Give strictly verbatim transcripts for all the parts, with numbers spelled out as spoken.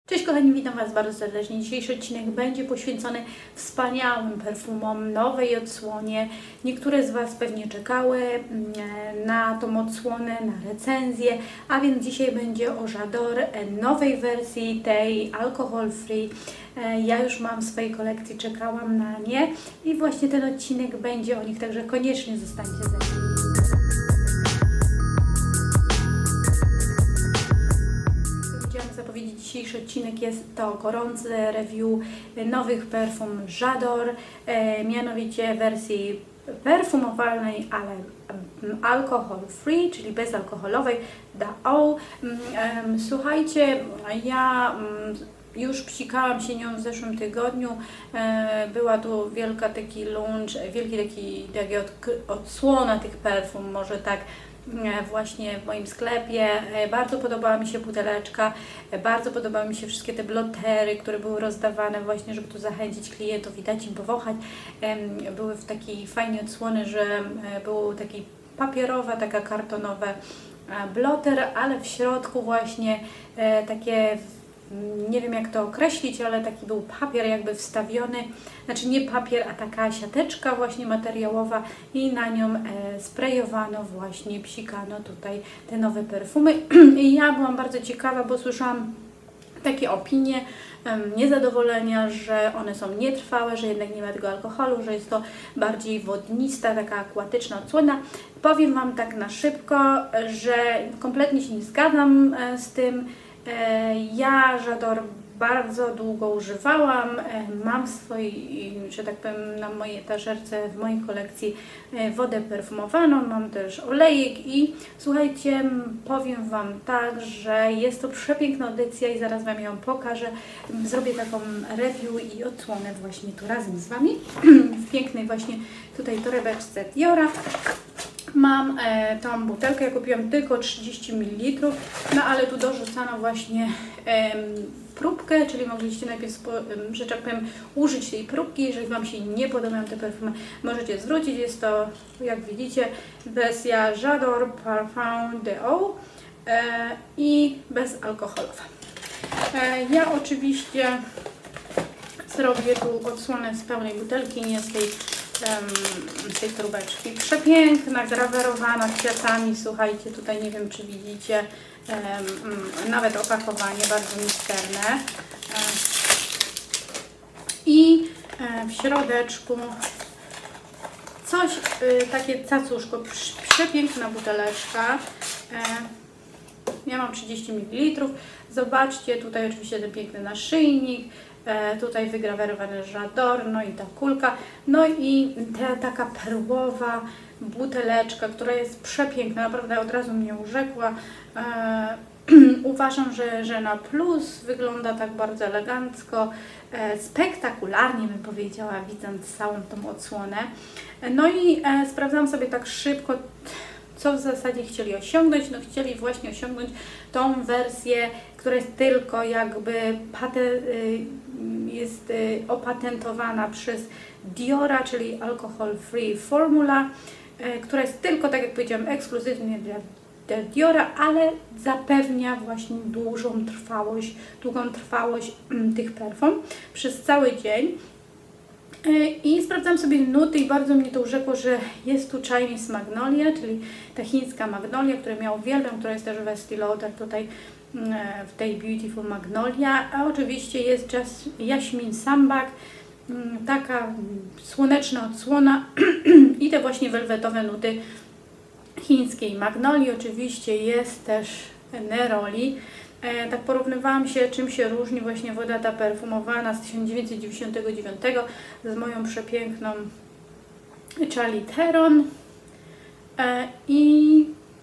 Cześć kochani, witam Was bardzo serdecznie. Dzisiejszy odcinek będzie poświęcony wspaniałym perfumom, nowej odsłonie. Niektóre z Was pewnie czekały na tą odsłonę, na recenzję, a więc dzisiaj będzie o J'adore, nowej wersji, tej alcohol free. Ja już mam w swojej kolekcji, czekałam na nie i właśnie ten odcinek będzie o nich, także koniecznie zostańcie ze mną. Zapowiedzieć dzisiejszy odcinek jest to gorący review nowych perfum J'adore, e, mianowicie wersji perfumowalnej, ale alcohol free, czyli bezalkoholowej, D A O. E, słuchajcie, ja już psikałam się nią w zeszłym tygodniu, e, była tu wielka taki launch, wielki taki, taki od, odsłona tych perfum, może tak, właśnie w moim sklepie. Bardzo podobała mi się buteleczka, bardzo podobały mi się wszystkie te blotery, które były rozdawane właśnie, żeby tu zachęcić klientów i dać im powąchać. Były w takiej fajnej odsłony, że był taki papierowa, taka kartonowa bloter, ale w środku właśnie takie, nie wiem jak to określić, ale taki był papier jakby wstawiony, znaczy nie papier, a taka siateczka właśnie materiałowa i na nią e, sprayowano właśnie, psikano tutaj te nowe perfumy. I ja byłam bardzo ciekawa, bo słyszałam takie opinie, um, niezadowolenia, że one są nietrwałe, że jednak nie ma tego alkoholu, że jest to bardziej wodnista, taka akwatyczna odsłona. Powiem Wam tak na szybko, że kompletnie się nie zgadzam e, z tym. Ja J'adore bardzo długo używałam, mam w swojej, że tak powiem, na mojej etażerce, w mojej kolekcji wodę perfumowaną, mam też olejek i słuchajcie, powiem Wam tak, że jest to przepiękna edycja i zaraz Wam ją pokażę. Zrobię taką review i odsłonę właśnie tu razem z Wami w pięknej właśnie tutaj torebeczce Diora. Mam e, tą butelkę, ja kupiłam tylko trzydzieści mililitrów, no ale tu dorzucano właśnie e, próbkę, czyli mogliście najpierw, e, że tak powiem, użyć tej próbki. Jeżeli Wam się nie podobają te perfumy, możecie zwrócić. Jest to, jak widzicie, wersja J'adore Parfum D A O e, i bezalkoholowa. E, ja oczywiście zrobię tu odsłonę z pełnej butelki, nie z tej z tej trubeczki. Przepiękna, grawerowana kwiatami, słuchajcie, tutaj nie wiem czy widzicie, um, nawet opakowanie bardzo misterne. I w środeczku coś, takie cacuszko, przepiękna buteleczka. Ja mam trzydzieści mililitrów. Zobaczcie, tutaj oczywiście ten piękny naszyjnik. E, tutaj wygrawerowany J'adore, no i ta kulka, no i ta taka perłowa buteleczka, która jest przepiękna, naprawdę od razu mnie urzekła. E, uważam, że, że na plus wygląda tak bardzo elegancko, e, spektakularnie bym powiedziała, widząc całą tą odsłonę. No i e, sprawdzam sobie tak szybko, co w zasadzie chcieli osiągnąć. No chcieli właśnie osiągnąć tą wersję, która jest tylko jakby patent, jest opatentowana przez Diora, czyli Alcohol Free Formula, która jest tylko, tak jak powiedziałam, ekskluzywnie dla Diora, ale zapewnia właśnie dużą trwałość, długą trwałość tych perfum przez cały dzień. I sprawdzam sobie nuty i bardzo mnie to urzekło, że jest tu Chinese Magnolia, czyli ta chińska magnolia, którą ja uwielbiam, która jest też w Estée Lauder tutaj w tej Beautiful Magnolia, a oczywiście jest just Jasmin Sambac, taka słoneczna odsłona i te właśnie welwetowe nuty chińskiej magnolii. Oczywiście jest też neroli. E, tak porównywałam się, czym się różni właśnie woda ta perfumowana z tysiąc dziewięćset dziewięćdziesiątego dziewiątego z moją przepiękną Charlie Theron. E, I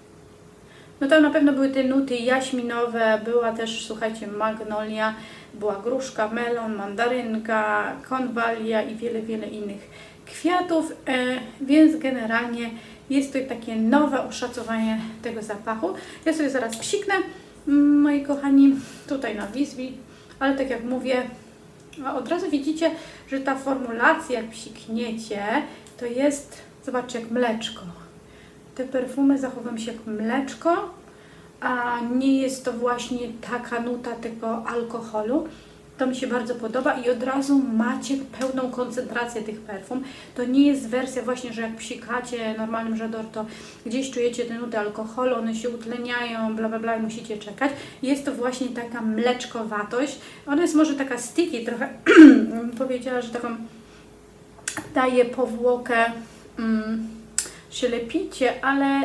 no to na pewno były te nuty jaśminowe, była też, słuchajcie, magnolia, była gruszka, melon, mandarynka, konwalia i wiele, wiele innych kwiatów, e, więc generalnie jest to takie nowe oszacowanie tego zapachu. Ja sobie zaraz psiknę, moi kochani, tutaj na Wizbi, ale tak jak mówię, od razu widzicie, że ta formulacja, jak psikniecie, to jest, zobaczcie, jak mleczko. Te perfumy zachowują się jak mleczko, a nie jest to właśnie taka nuta tego alkoholu. To mi się bardzo podoba i od razu macie pełną koncentrację tych perfum. To nie jest wersja właśnie, że jak psikacie normalnym J'ador, to gdzieś czujecie te nuty alkoholu, one się utleniają, bla bla bla i musicie czekać. Jest to właśnie taka mleczkowatość. Ona jest może taka sticky, trochę powiedziała, że taką daje powłokę mm, ślepicie, ale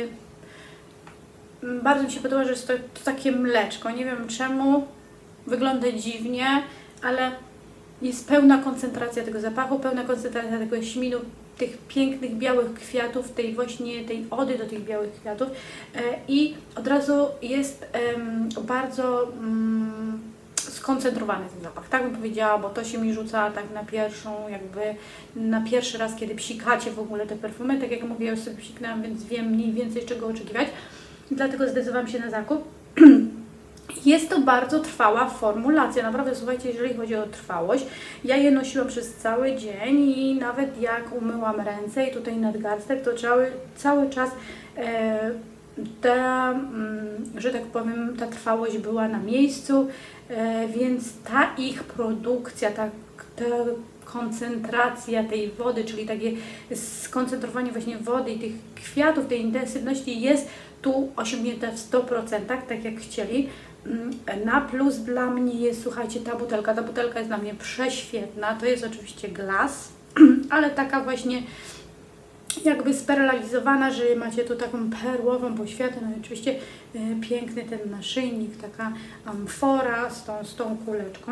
yy, bardzo mi się podoba, że jest to, to takie mleczko. Nie wiem czemu. Wygląda dziwnie, ale jest pełna koncentracja tego zapachu, pełna koncentracja tego jaśminu, tych pięknych białych kwiatów, tej właśnie tej ody do tych białych kwiatów e, i od razu jest e, bardzo mm, skoncentrowany ten zapach, tak bym powiedziała, bo to się mi rzuca tak na pierwszą, jakby na pierwszy raz, kiedy psikacie w ogóle te perfumy, tak jak mówię, ja już sobie psiknęłam, więc wiem mniej więcej czego oczekiwać, dlatego zdecydowałam się na zakup. Jest to bardzo trwała formulacja, naprawdę słuchajcie, jeżeli chodzi o trwałość, ja je nosiłam przez cały dzień i nawet jak umyłam ręce i tutaj nadgarstek, to cały, cały czas e, ta, mm, że tak powiem, ta trwałość była na miejscu, e, więc ta ich produkcja, ta, ta koncentracja tej wody, czyli takie skoncentrowanie właśnie wody i tych kwiatów, tej intensywności jest tu osiągnięta w stu procentach, tak jak chcieli. Na plus dla mnie jest, słuchajcie, ta butelka. Ta butelka jest dla mnie prześwietna. To jest oczywiście glas, ale taka właśnie jakby speralizowana, że macie tu taką perłową poświatę. No i oczywiście e, piękny ten naszyjnik, taka amfora z tą, z tą kuleczką.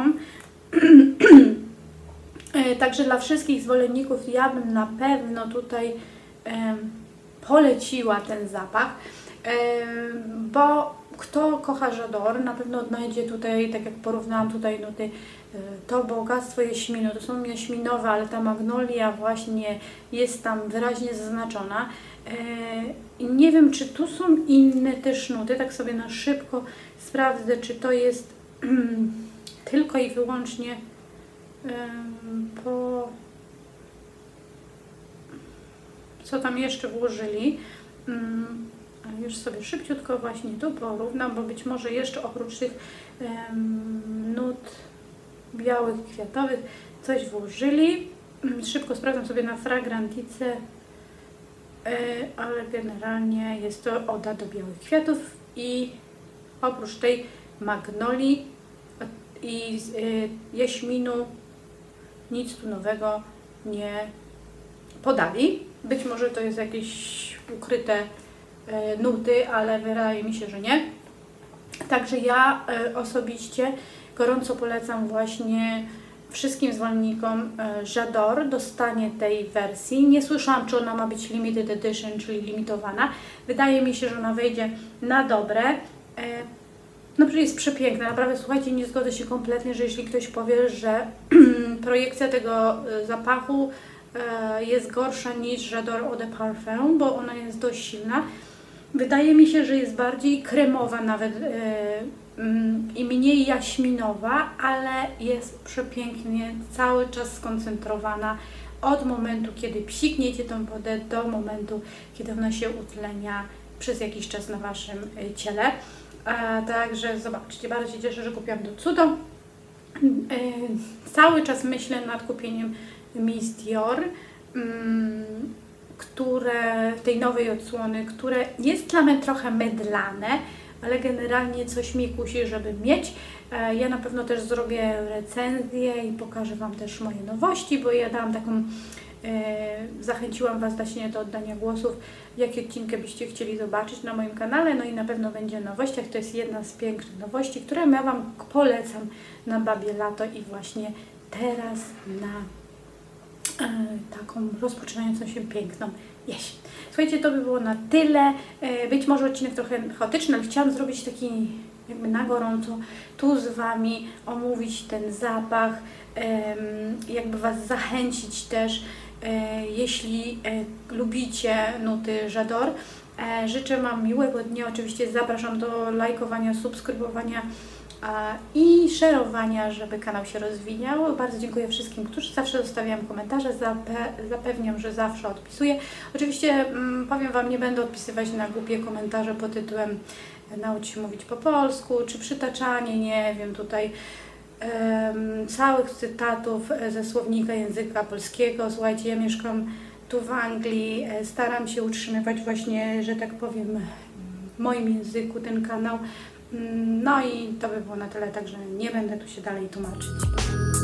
e, także dla wszystkich zwolenników ja bym na pewno tutaj e, poleciła ten zapach, e, bo kto kocha J'ador, na pewno odnajdzie tutaj, tak jak porównałam tutaj nuty, to bogactwo jaśminu, to są jaśminowe, ale ta magnolia właśnie jest tam wyraźnie zaznaczona. I nie wiem, czy tu są inne też nuty, tak sobie na szybko sprawdzę, czy to jest tylko i wyłącznie po... co tam jeszcze włożyli. Już sobie szybciutko właśnie tu porównam, bo być może jeszcze oprócz tych um, nut białych, kwiatowych coś włożyli. Szybko sprawdzam sobie na Fragrantice, yy, ale generalnie jest to oda do białych kwiatów i oprócz tej magnolii i yy, jaśminu nic tu nowego nie podali. Być może to jest jakieś ukryte nuty, ale wydaje mi się, że nie. Także ja y, osobiście gorąco polecam właśnie wszystkim zwolennikom y, J'ador dostanie tej wersji. Nie słyszałam, czy ona ma być limited edition, czyli limitowana. Wydaje mi się, że ona wejdzie na dobre. Y, no przecież jest przepiękna. Naprawdę, słuchajcie, nie zgodzę się kompletnie, że jeśli ktoś powie, że projekcja tego y, zapachu y, jest gorsza niż J'ador Eau de Parfum, bo ona jest dość silna. Wydaje mi się, że jest bardziej kremowa nawet yy, yy, i mniej jaśminowa, ale jest przepięknie cały czas skoncentrowana od momentu, kiedy psikniecie tą wodę do momentu, kiedy ona się utlenia przez jakiś czas na Waszym yy, ciele. A, także zobaczcie, bardzo się cieszę, że kupiłam to cudo. Yy, cały czas myślę nad kupieniem Miss Dior. Yy, które tej nowej odsłony, które jest dla mnie trochę mydlane, ale generalnie coś mi kusi, żeby mieć. Ja na pewno też zrobię recenzję i pokażę Wam też moje nowości, bo ja dałam taką, e, zachęciłam Was właśnie do oddania głosów, jakie odcinki byście chcieli zobaczyć na moim kanale, no i na pewno będzie o nowościach. To jest jedna z pięknych nowości, które ja Wam polecam na babie lato i właśnie teraz na taką rozpoczynającą się piękną jesień. Słuchajcie, to by było na tyle. Być może odcinek trochę chaotyczny, ale chciałam zrobić taki jakby na gorąco, tu z Wami omówić ten zapach, jakby Was zachęcić też, jeśli lubicie nuty J'ador. Życzę Wam miłego dnia, oczywiście zapraszam do lajkowania, subskrybowania i szerowania, żeby kanał się rozwijał. Bardzo dziękuję wszystkim, którzy zawsze zostawiają komentarze, Zape zapewniam, że zawsze odpisuję. Oczywiście mm, powiem Wam, nie będę odpisywać na głupie komentarze pod tytułem nauczyć się mówić po polsku, czy przytaczanie, nie wiem, tutaj um, całych cytatów ze słownika języka polskiego. Słuchajcie, ja mieszkam tu w Anglii, staram się utrzymywać właśnie, że tak powiem, w moim języku ten kanał. No i to by było na tyle, także nie będę tu się dalej tłumaczyć.